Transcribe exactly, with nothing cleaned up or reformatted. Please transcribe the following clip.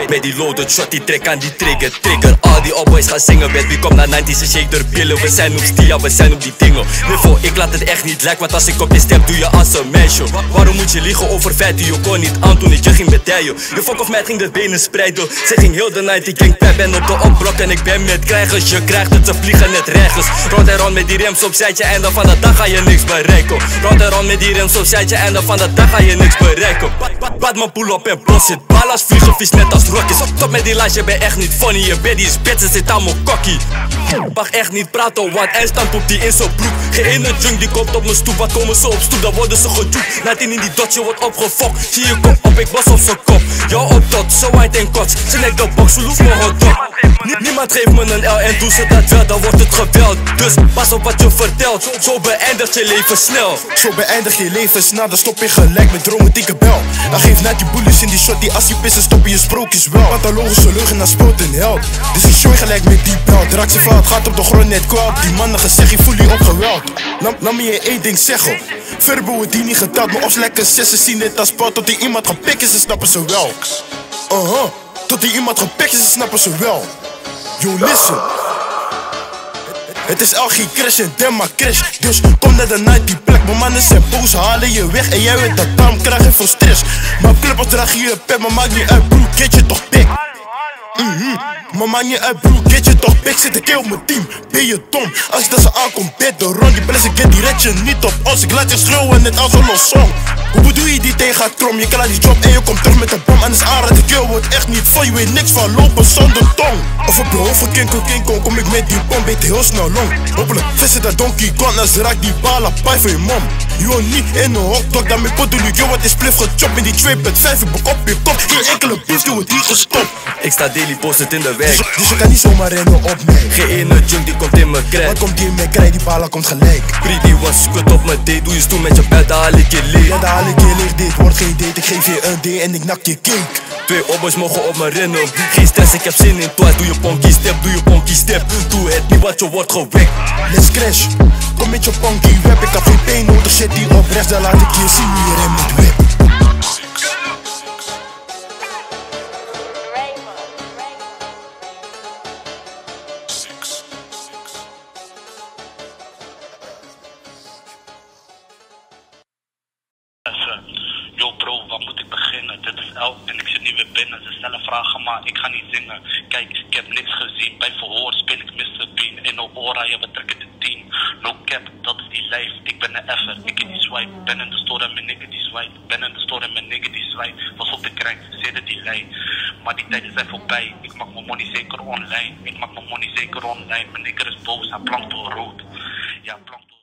Bij die loaded Shotty, trek aan die trigger, trigger. Al die opboys gaan zingen, weet wie komt naar nineties en shake door pillen. We zijn op stia, we zijn op die dingen. Niveau, ik laat het echt niet lijken, want als ik op je step doe je als een meisje. Waarom moet je liegen over feiten? Je kon niet aan toen ik je ging bedijen. Je fuck of mij ging de benen spreiden. Ze ging heel de night, ik ging pep ben op de opblok en ik ben met krijgers. Je krijgt het, ze vliegen net rechts. Rond en rond met die rems op zijtje, einde van de dag ga je niks bereiken. Rond en rond met die rems op zijtje, einde van de dag ga je niks bereiken. Bad mijn pull op en blos zit. Ballas vliegen vies net als Rockies. Stop met die lijst, je bent echt niet funny. Je bent die spits, ze zit aan mijn kokkie. Mag echt niet praten, want eindstand poept die in zijn broek. Geen ene junk die komt op mijn stoep, wat komen ze op stoep, dan worden ze gejoekt. Natien in die dotje wordt opgefokt. Zie je kop op, ik was op zijn kop. Jou op tot, zo white en kots. Ze nek de box, verloef me hotdog. Niemand geeft me een L en doe ze dat wel, dan wordt het geweld. Dus pas op wat je vertelt, zo beëindigt je leven snel. Zo beëindig je leven snel, dan stop je gelijk met romantieke bel. Dan geef net die bullies in die Shotty, als die pissen stoppen je sprookjes wel. Pathologische leugen, dan speelt een held. Dus ik show je gelijk met die bel. Draak ze fout, gaat op de grond net kwelt. Die mannen gezegd, ik voel die opgeweld. Laat me je één ding zeggen. Verbo wordt die niet geteld, maar als lekker zessen zien het als spel. Tot die iemand gepikt is, dan snappen ze wel. Uh-huh. Tot die iemand gepikt is, dan snappen ze wel. Yo, listen. Het is L G crash en Demma crash. Dus kom naar de night die plek. Mijn mannen zijn boos, halen je weg. En jij weet dat daarom krijg je veel stress. Maar clubbers draag je je pep, maar maakt niet uit broer, get je toch pik. Mm-hmm. Maar maakt niet uit broer, get je toch pik. Zit een keer op mijn team, ben je dom. Als je dat ze aankomt, bed de rond. Die bless, ik get die red je niet op ons. Ik laat je schreeuwen net als een los song. Hoe bedoel je die tegen krom? Je klaart die job en je komt terug met een bom. En is aanraad, de kill wordt echt niet van. Je weet niks van lopen zonder tong. Of op je hoofd van King Kong, King Kong. Kom ik met die bom, weet heel snel long. Hopelijk vissen dat donkey kant, als raak die bala pij van je mom. Je hoort niet in een hotdog, daarmee bedoel ik. Yo, wat is spliff gechopt in die twee punt vijf. Ik bek op je kop, geen enkele beef, die wordt hier gestopt. Ik sta daily posted in de weg. Dus, dus je kan niet zomaar rennen op mij. Geen ene junk die komt in mijn crack. Wat komt die in mijn krijg, die bala komt gelijk. Pretty was kut op mijn date, doe je stoel met je bed, dan haal ik je leeg. Ja, dan haal ik je leeg, dit wordt geen date. Ik geef je een D en ik nak je cake. Twee opboys mogen op me rennen. Geen stress, ik heb zin in twice. Doe je ponky step, doe je ponky step. Doe het niet, wat je wordt gewekt. Let's crash, kom met je ponky rap. Ik heb geen pijn nodig, zet die op rechts. Dan laat ik je zien hoe je rem moet whip. Yo bro, waar moet ik beginnen? Dit is L en ik zit nu weer binnen. Ze stellen vragen, maar ik ga niet zingen. Kijk, ik heb niks gezien. Bij verhoor speel ik mister Bean. In Aura, ja, we trekken de tien. No cap, dat is die lijf. Ik ben een effer, ik in die swipe. Ben in de store en mijn nigger die swipe. Ben in de store en mijn nigger die swipe. Was op de krijg, zitten die lijn. Maar die tijden zijn voorbij. Ik maak mijn money zeker online. Ik maak mijn money zeker online. Mijn nigger is boos, hij plankt door rood. Ja, plankt door